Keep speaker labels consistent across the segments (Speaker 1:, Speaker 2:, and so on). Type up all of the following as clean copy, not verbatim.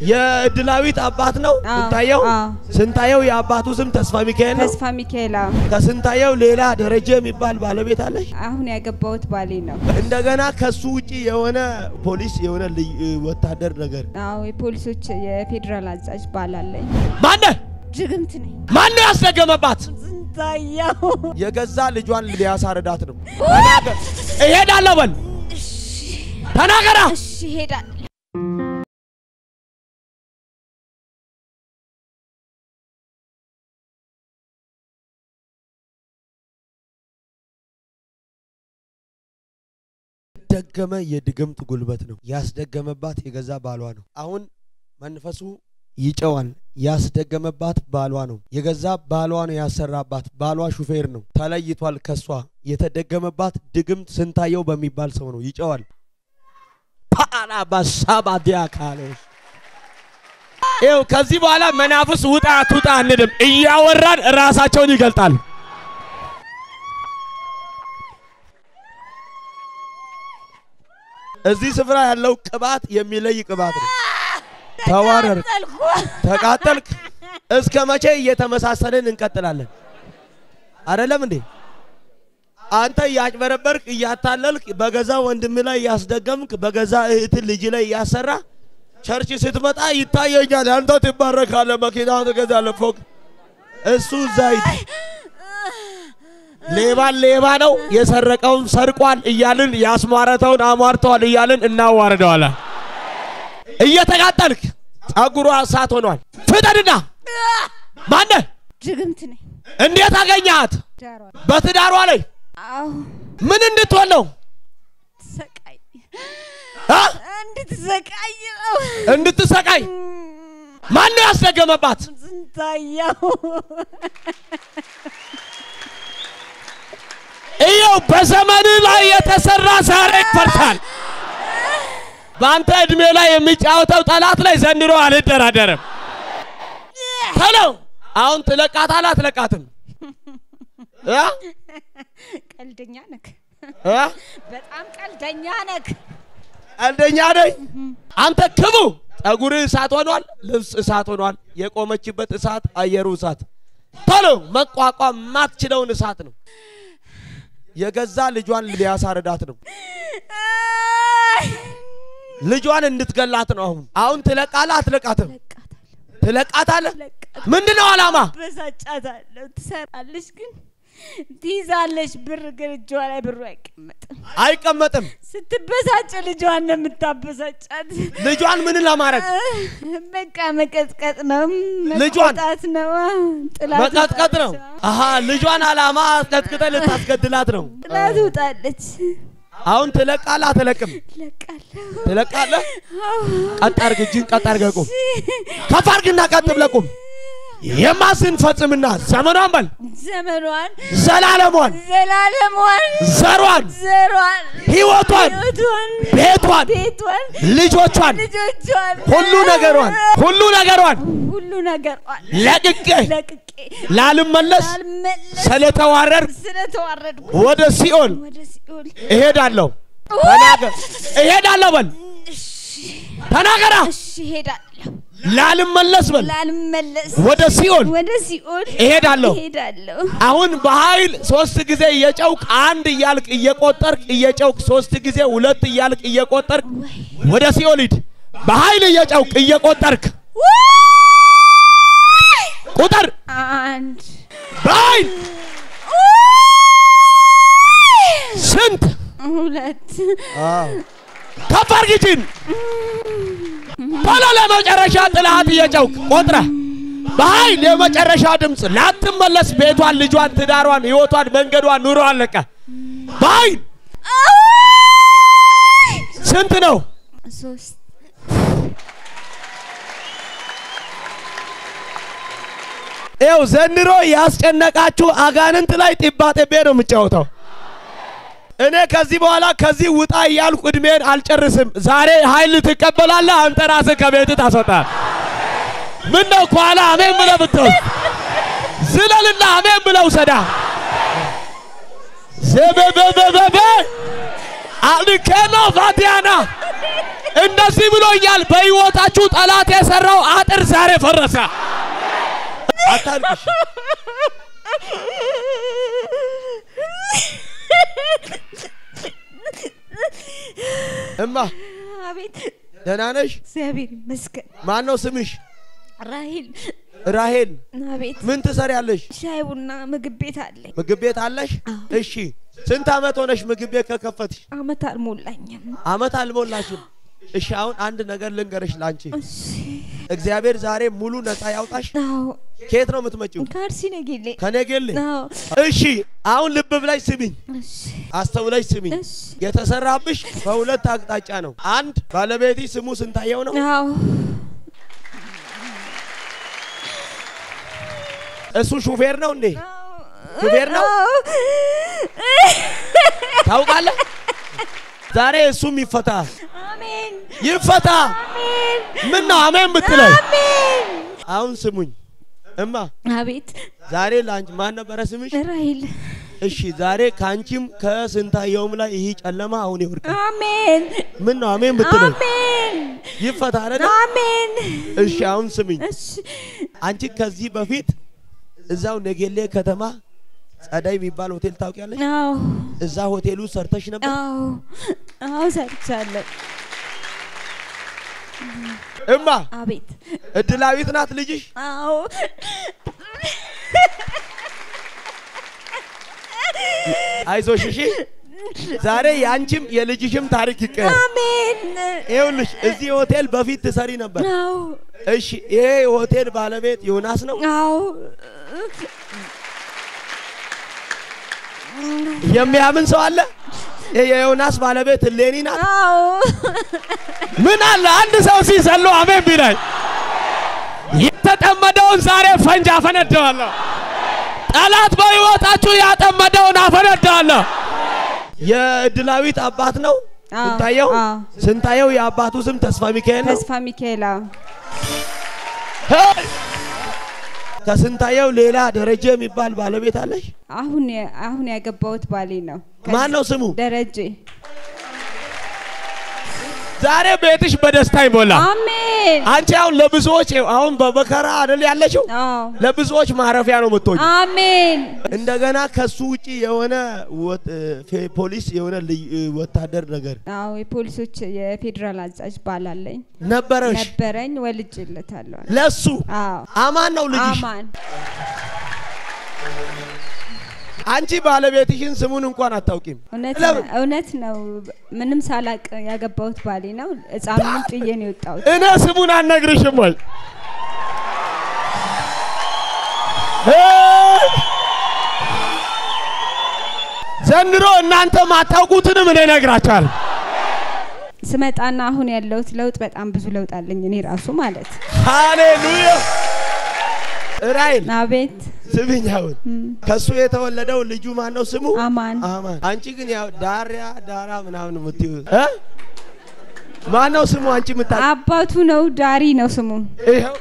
Speaker 1: የድላዊት አባት ነው ስንታየው ስንታየው የአባቱ ስም ተስፋ ሚካኤል ነው
Speaker 2: ተስፋ ሚካኤል
Speaker 1: ከስንታየው ሌላ ደረጀ የሚባል ባለቤት አለሽ
Speaker 2: አሁን ያገባውት ባሌ ነው
Speaker 1: እንደገና ከሱ ውጪ የሆነ ፖሊስ የሆነ ወታደር ነገር
Speaker 2: አዎ የፖሊሶች የፌደራል አዛዥ ባል አለኝ
Speaker 1: ማን
Speaker 2: ጅግምት ነኝ
Speaker 1: ማን ያስደገመባት
Speaker 2: ስንታየው
Speaker 1: የገዛ ልጇን ሊያሳርዳት ነው ተናገር እሄዳለሁ በል ተናገራ
Speaker 2: እሺ ሄዳለሁ
Speaker 1: ደገመ የድግምት ጉልበት ነው ያስደገመባት የገዛ ባሏ ነው አሁን መንፈሱ ይጨዋል ያስደገመባት ባሏ ነው የገዛ ባሏ ነው ያሰራባት ባሏ ሹፌር ነው ተለይቷል ከሷ የተደገመባት ድግምት ስንታየው በሚባል ሰው ነው ይጨዋል ፓላ ባሳባዲያ ካለሽ ይው ከዚህ በኋላ መናፍስ ውጣ አትውጣ አንልም እያወራን ራሳቸውን ይገልጣል እዚህ ስፍራ ያለው ቅባት የሚለይ ቅባት ነው ተዋረር ተቃጠልክ እስከ መቼ እየተመሳሰልን እንቀጥላለን አይደለም እንዴ አንተ ያጭበረበርክ ያታለልክ በገዛ ወንድም ላይ ያስደገምክ በገዛ እህት ልጅ ላይ ያሰራ ቸርች ስትመጣ ይታየኛል አንተ ትባረካለህ መኪና ትገዛለህ ፎቅ እሱ ዛይት ሌባ ነው የሰረቀውን ሰርቋል እያልን ያስማረተውን አማርተዋል እያልን እናዋርደዋለን እየተቃጠልክ ጸጉሯ እሳት ሆኗል ፍጠንና ማን
Speaker 2: ጅግምት ነኝ
Speaker 1: እንዴት አገኛት በትዳሯ ላይ
Speaker 2: አዎ
Speaker 1: ምን እንድትወለው
Speaker 2: ሰቃይ እንድትሰቃይ
Speaker 1: ማን ያስደገመባት
Speaker 2: ስንታየው
Speaker 1: እየው በዘመን ላይ የተሰራ ዛሬ ይፈርሳል ባንተ እድሜ ላይ የሚጫወተው ጠላት ላይ ዘንድሮ አልደራደረም ሄሎ አሁን ትለቃታለህ አትለቃትም
Speaker 2: ቀልደኛ ነክ በጣም ቀልደኛ ነክ
Speaker 1: ቀልደኛ ነኝ አንተ ክቡ ጸጉር እሳት ሆኗል ልብስ እሳት ሆኗል የቆመችበት እሳት አየሩ እሳት ቶሎ መቋቋም ማትችለው እሳት ነው የገዛ ልጇን ሊያሳርዳት ነው ልጇን እንድትገላት ነው አሁን ትለቃለህ አትለቃትም ትለቃታለህ ምንድነው አላማ
Speaker 2: በሳጫታለሁ ትሰራለሽ ግን ትይዛለሽ ብር ግን እጇ ላይ ብሩ
Speaker 1: አይቀመጥም
Speaker 2: ስትበሳጭ ልጇን ነው የምታበሳጫት
Speaker 1: ልጇን ምን ለማድረግ
Speaker 2: በቃ መቀጥቀጥ ነው
Speaker 1: ልጇን
Speaker 2: መቀጥቀጥ
Speaker 1: ነው አሃ ልጇን አላማ አስቀጥቅጠ ልታስገድላት ነው
Speaker 2: ጥላት ውጣለች
Speaker 1: አሁን ትለቃለህ አትለቅም ትለቃለህ ቀጥ አድርግ እጅን ቀጥ አድርገህ ቁም ከፍ አድርግና ቀጥ ብለህ ቁም የማስን ፈጽምና ዘመኗን በል ዘላለሟን ዘሯን ህይወቷን ቤቷን ልጆቿን ሁሉ ነገሯን ለቅቄ ላልመለስ ስለተዋረድ ወደ ሲኦል እሄዳለሁ ተናገር እሄዳለሁ በል ተናገራ
Speaker 2: እሺ እሄዳለሁ
Speaker 1: ላልመለስ በል ወደ ሲኦል እሄዳለሁ አሁን በኃይል 3 ጊዜ እየጨውክ አንድ እያልክ እየቆጠርክ እየጨውክ 3 ጊዜ 2 እያልክ እየቆጠርክ ወደ ሲኦል ሂድ በኃይል እየጨውክ እየቆጠርክ ቁጥር 1 በኃይል ስንት
Speaker 2: 2
Speaker 1: ከፋርጊጂን ባላ መጨረሻ ጥላት እየጨውክ ቆጥረ በኃይል የመጨረሻ ድምጽ ላትመለስ ቤቷን ልጇን ትዳሯን ህይወቷን መንገዷን ኑሮዋን ለቀ በኃይል ስንት ነው
Speaker 2: 3
Speaker 1: ኤው ዘንድሮ ያስጨነቃችሁ አጋንንት ላይ ጥባጤቤ ነው የምጫወተው እኔ ከዚህ በኋላ ከዚህ ውጣ ያልኩ እድሜን አልጨርስም ዛሬ ኃይል ትቀበላለህ አንተ ራስህ ከቤት ታስወጣለህ ምን ነው ኳላ አሜን ብለህ ብትወስ ዝለልና አሜን ብለው ሰዳ ዘበበበበ አልከኖ ፋቲያና
Speaker 3: እንደዚህ ብሎኛል በህይወታችሁ ጠላት የሰራው አጥር ዛሬ ፈረሰ
Speaker 1: አታልቅሽ እማ
Speaker 2: አቤት
Speaker 1: ደህና ነሽ
Speaker 2: እግዚአብሔር ይመስገን
Speaker 1: ማን ነው ስምሽ
Speaker 2: ራሄል
Speaker 1: ራሄል
Speaker 2: አቤት
Speaker 1: ምን ትሰሪያለሽ
Speaker 2: ሻይ ቡና ምግብ ቤት አለኝ
Speaker 1: ምግብ ቤት አለሽ እሺ ስንት አመት ሆነሽ ምግብ ቤት ከከፈትሽ
Speaker 2: አመት አልሞላኝም
Speaker 1: አመት አልሞላሽም እሺ አሁን አንድ ነገር ልንገርሽ ላንቺ
Speaker 2: እሺ
Speaker 1: እግዚአብሔር ዛሬ ሙሉ ነፃ ያውጣሽ
Speaker 2: አዎ
Speaker 1: ከየት ነው የምትመጪው
Speaker 2: ከአርሲ ነጌሌ
Speaker 1: ከነጌሌ
Speaker 2: አዎ
Speaker 1: እሺ አሁን ልብ ብለሽ ስሚኝ
Speaker 2: እሺ
Speaker 1: አስተውለሽ ስሚኝ
Speaker 2: እሺ
Speaker 1: የተሰራብሽ በሁለት አቅጣጫ ነው አንድ ባለቤቴ ስሙ ስንታየው ነው
Speaker 2: አዎ
Speaker 1: እሱ ሹፌር ነው እንዴ ሹፌር ነው ታውቃለህ ዛሬ እሱም ይፈታ
Speaker 2: አሜን
Speaker 1: ይፈታ
Speaker 2: አሜን
Speaker 1: ምን ነው አሜን ብትለኝ
Speaker 2: አሜን
Speaker 1: አሁን ስሙኝ እማ
Speaker 2: አቤት
Speaker 1: ዛሬ ላንቺ ማን ነበር ስምሽ
Speaker 2: ራሄል
Speaker 1: እሺ ዛሬ ካንቺም ከስንታየውም ላይ ይሄ ጨለማ አሁን ይወርቅ
Speaker 2: አሜን
Speaker 1: ምን ነው አሜን ብትለኝ
Speaker 2: አሜን
Speaker 1: ይፈታ አይደል
Speaker 2: አሜን
Speaker 1: እሺ አሁን ስሚኝ
Speaker 2: እሺ
Speaker 1: አንቺ ከዚህ በፊት እዛው ነጌሌ ከተማ ጸዳይ የሚባል ሆቴል ታውቂያለሽ
Speaker 2: አዎ
Speaker 1: እዛ ሆቴሉ ሰርተሽ ነበር
Speaker 2: አዎ አዎ ሰርቻለሁ
Speaker 1: እማ
Speaker 2: አቤት
Speaker 1: እድላዊት ናት ልጅሽ
Speaker 2: አዎ
Speaker 1: አይዞሽ እሺ ዛሬ ያንቺም የልጅሽም ታሪክ ይቀየር
Speaker 2: አሜን
Speaker 1: ይኸውልሽ እዚህ ሆቴል በፊት ትሰሪ ነበር
Speaker 2: አዎ
Speaker 1: እሺ ይሄ ሆቴል ባለቤት ዮናስ ነው
Speaker 2: አዎ
Speaker 1: የሚያምን ሰው አለ የዮናስ ባለቤት ሌኒ ናት
Speaker 2: አዎ
Speaker 3: ምን አለ አንድ ሰው ሲሰሉ አሜን ቢላይ የተጠመደውን ዛሬ ፈንጅ አፈነዳለሁ ጠላት በህይወታችሁ ያጠመደውን አፈነዳለሁ
Speaker 1: የእድላዊት አባት ነው ስንታየው የአባቱ ስም ተስፋ ሚካኤል ነው
Speaker 2: ተስፋ ሚካኤል
Speaker 1: ከስንታየው ሌላ ደረጀ የሚባል ባለቤት አለሽ
Speaker 2: አሁን ያገባውት ባሌ ነው
Speaker 1: ማን ነው ስሙ
Speaker 2: ደረጀ
Speaker 3: ዛሬ ቤትሽ በደስታ ይሞላ
Speaker 2: አሜን
Speaker 3: አንቺ አሁን ለብዙዎች አሁን በበከራ አይደል ያለሽው
Speaker 2: አዎ
Speaker 3: ለብዙዎች ማረፊያ ነው የምትሆኚ
Speaker 2: አሜን
Speaker 1: እንደገና ከሱ ውጪ የሆነ ፖሊስ የሆነ ወታደር ነገር
Speaker 2: አዎ የፖሊሶች የፌደራል አዛዥ ባላለኝ ነበረኝ ወልጅለታለሁ
Speaker 1: ለሱ
Speaker 2: አዎ
Speaker 1: አማን ነው ልጅሽ
Speaker 2: አማን
Speaker 1: አንቺ ባለቤትሽን ስሙን እንኳን አታውቂም
Speaker 2: እውነት ነው ምንም ሳላቅ ያገባውት ባሌ ነው እጻኑን ጥዬ ነው የወጣው
Speaker 3: እኔ ስሙን አልነግርሽም ወይ ዘንድሮ እናንተ ማታውቁትንም እኔ ነግራችኋለሁ
Speaker 2: ስመጣና አሁን ያለውት ለውጥ በጣም ብዙ ለውጥ አለኝ እኔ ራሱ ማለት
Speaker 1: ሃሌሉያ ራይል
Speaker 2: አቤት
Speaker 1: ስሚኛውን ከሱ የተወለደው ልጁ ማን ነው ስሙ
Speaker 2: አማን
Speaker 1: አንቺ ግን ያው ዳራ ምናምን ምትዩ ማን ነው ስሙ አንቺ ምታ
Speaker 2: አባቱ ነው ዳሪ ነው ስሙ
Speaker 1: ይሄው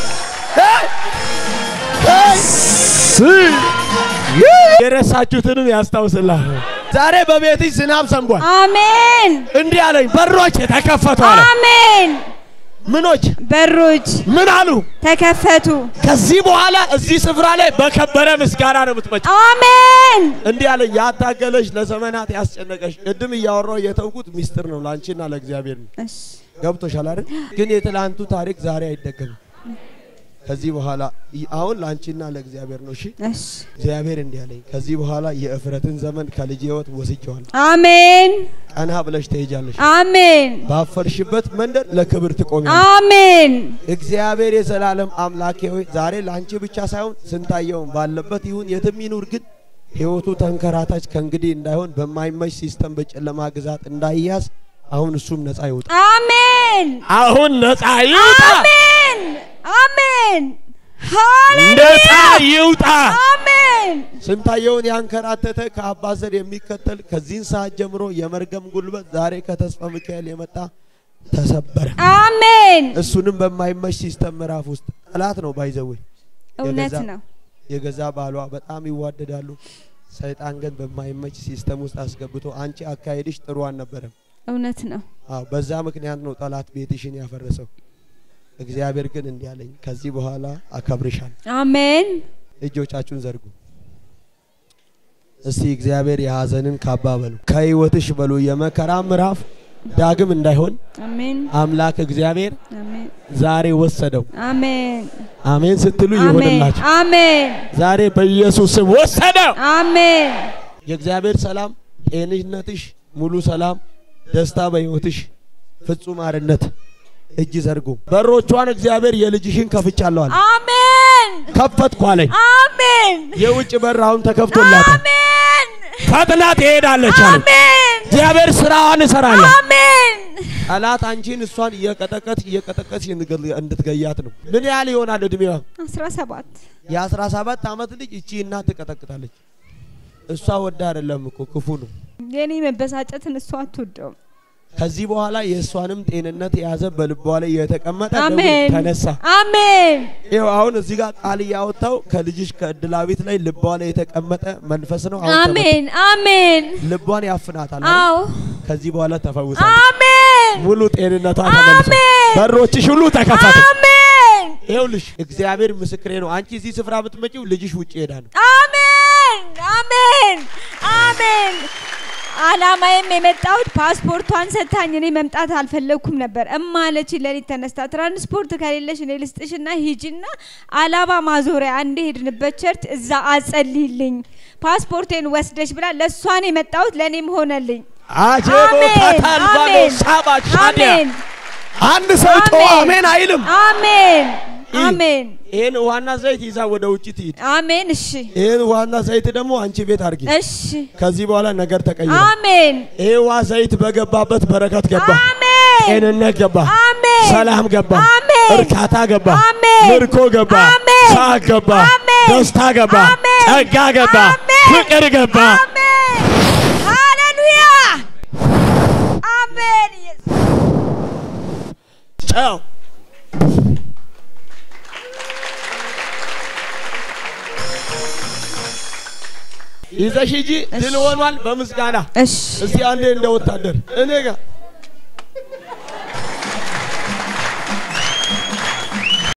Speaker 3: የረሳችሁትንም ያስታውስላል
Speaker 1: ዛሬ በቤትሽ ዝናብ ሰንቧል
Speaker 2: አሜን
Speaker 3: እንዲህ አለኝ በሮች ተከፈቱ አለ
Speaker 2: አሜን
Speaker 1: ምኖች
Speaker 2: በሮች
Speaker 3: ምን አሉ
Speaker 2: ተከፈቱ
Speaker 3: ከዚህ በኋላ እዚህ ስፍራ ላይ በከበረ ምስጋና ነው የምትመጪው
Speaker 2: አሜን
Speaker 1: እንዲህ አለ ያታገለሽ ለዘመናት ያስጨነቀሽ ቅድም እያወራው የተውኩት ሚስጥር ነው ላንቺና ለእግዚአብሔር
Speaker 2: እሺ
Speaker 1: ገብቶሻል አይደል ግን የትላንቱ ታሪክ ዛሬ አይደገምም ከዚህ በኋላ አሁን ላንቺና ለእግዚአብሔር ነው እሺ እግዚአብሔር እንዲህ አለኝ ከዚህ በኋላ የእፍረትን ዘመን ከልጅ ህይወት ወስጄዋለሁ
Speaker 2: አሜን
Speaker 1: ቀና ብለሽ ትሄጃለሽ
Speaker 2: አሜን
Speaker 1: ባፈርሽበት መንደር ለክብር ትቆሚያለሽ
Speaker 2: አሜን
Speaker 1: እግዚአብሔር የዘላለም አምላኬ ሆይ ዛሬ ላንቺ ብቻ ሳይሆን ስንታየው ባለበት ይሁን የትም ይኑር ግን ህይወቱ ተንከራታች ከእንግዲህ እንዳይሆን በማይመች ሲስተም በጨለማ ግዛት እንዳይያዝ አሁን እሱም ነፃ ይውጣ
Speaker 2: አሜን
Speaker 3: አሁን ነፃ ይውጣ
Speaker 2: አሜን አሜን
Speaker 3: ነፃ ይውጣ
Speaker 2: አሜን
Speaker 1: ስንታየውን ያንከራተተ ከአባዘር የሚከተል ከዚህን ሰዓት ጀምሮ የመርገም ጉልበት ዛሬ ከተስፋ ሚካኤል የመጣ ተሰበረ
Speaker 2: አሜን
Speaker 1: እሱንም በማይመች ሲስተም ምዕራፍ ውስጥ ጠላት ነው ባይዘው
Speaker 2: እውነት ነው
Speaker 1: የገዛ ባሏ በጣም ይዋደዳሉ ሰይጣን ግን በማይመች ሲስተም ውስጥ አስገብቶ አንቺ አካሄድሽ ጥሩ አልነበረም
Speaker 2: እውነት ነው
Speaker 1: አዎ በዛ ምክንያት ነው ጠላት ቤትሽን ያፈረሰው እግዚአብሔር ግን እንዲያለኝ ከዚህ በኋላ አከብርሻል
Speaker 2: አሜን
Speaker 1: እጆቻችሁን ዘርጉ እስቲ እግዚአብሔር የሐዘንን ካባ በሉ ከህይወትሽ በሉ የመከራ ምዕራፍ ዳግም እንዳይሆን
Speaker 2: አሜን
Speaker 1: አምላክ እግዚአብሔር
Speaker 2: አሜን
Speaker 1: ዛሬ ወሰደው
Speaker 2: አሜን
Speaker 1: አሜን ስትሉ ይሆንላችሁ
Speaker 2: አሜን
Speaker 1: ዛሬ በኢየሱስ ስም ወሰደው
Speaker 2: አሜን
Speaker 1: የእግዚአብሔር ሰላም ጤንነትሽ ሙሉ ሰላም ደስታ በህይወትሽ ፍጹም አርነት እጅ ዘርጉ በሮቿን እግዚአብሔር የልጅሽን ከፍቻለሁ አለ
Speaker 2: አሜን
Speaker 1: ከፈትኩ አለኝ
Speaker 2: አሜን
Speaker 1: የውጭ በር አሁን ተከፍቶላታል
Speaker 2: አሜን
Speaker 3: ፈጥና ትሄዳለች አለ
Speaker 2: አሜን
Speaker 3: እግዚአብሔር ስራዋን ይሰራል
Speaker 2: አሜን
Speaker 1: ጠላት አንቺን እሷን እየቀጠቀጥ እንድትገያት ነው ምን ያህል ይሆናል እድሜዋ
Speaker 2: 17
Speaker 1: የ17 አመት ልጅ እቺ እናት ትቀጠቅጣለች እሷ ወዳ አይደለም እኮ ክፉ ነው
Speaker 2: የኔ መበሳጨትን እሷ አትወደው
Speaker 1: ከዚህ በኋላ የእሷንም ጤንነት የያዘ በልቧ ላይ የተቀመጠ
Speaker 2: አሜን
Speaker 1: ተነሳ
Speaker 2: አሜን
Speaker 1: ይሄው አሁን እዚህ ጋር ቃል ያወጣው ከልጅሽ ከድላዊት ላይ ልቧ ላይ የተቀመጠ መንፈስ ነው
Speaker 2: አሜን አሜን
Speaker 1: ልቧን ያፍናታል
Speaker 2: አዎ
Speaker 1: ከዚህ በኋላ ተፈውሳለች
Speaker 2: አሜን
Speaker 1: ሙሉ ጤንነቷ ተመለሰ በሮችሽ ሁሉ ተከፈቱ
Speaker 2: አሜን
Speaker 1: ይኸውልሽ እግዚአብሔር ምስክሬ ነው አንቺ እዚህ ስፍራ ብትመጪው ልጅሽ ውጪ ሄዳል
Speaker 2: አሜን አሜን አሜን አላማዬም የመጣሁት ፓስፖርቷን ሰታኝ እኔ መምጣት አልፈለኩም ነበር እማለች ለሊት ተነስታ ትራንስፖርት ከሌለሽ እኔ ልስጥሽና ሂጂና አላባ ማዞሪያ አንዴ ሄድንበት ቸርች እዛ አጸልይልኝ ፓስፖርቴን ወስደሽ ብላ ለሷን የመጣሁት ለኔም ሆነልኝ
Speaker 1: አጀቦ ታታልባሎ ሳባች አሜን አንድ ሰው አሜን አይልም
Speaker 2: አሜን አሜን
Speaker 1: ይሄን ዋና ዘይት ይዛ ወደ ውጪ ትሂድ
Speaker 2: አሜን እሺ
Speaker 1: ይሄን ዋና ዘይት ደግሞ አንቺ ቤት አርጊ
Speaker 2: እሺ
Speaker 1: ከዚህ በኋላ ነገር ተቀየረ
Speaker 2: አሜን
Speaker 1: ይሄ ዋ ዘይት በገባበት በረከት ገባ
Speaker 2: አሜን
Speaker 1: ጤንነት ገባ
Speaker 2: አሜን
Speaker 1: ሰላም ገባ
Speaker 2: አሜን
Speaker 1: እርካታ ገባ
Speaker 2: አሜን
Speaker 1: ምርኮ ገባ
Speaker 2: አሜን
Speaker 1: ሳቅ ገባ
Speaker 2: አሜን
Speaker 1: ደስታ ገባ
Speaker 2: አሜን
Speaker 1: ጸጋ ገባ ፍቅር ገባ
Speaker 2: አሜን ሃሌሉያ አሜን
Speaker 1: ቻው ይዘሽ ሂጂ ድል ሆኗል በምስጋና
Speaker 2: እሺ
Speaker 1: እስቲ አንዴ እንደ ወታደር እኔ ጋር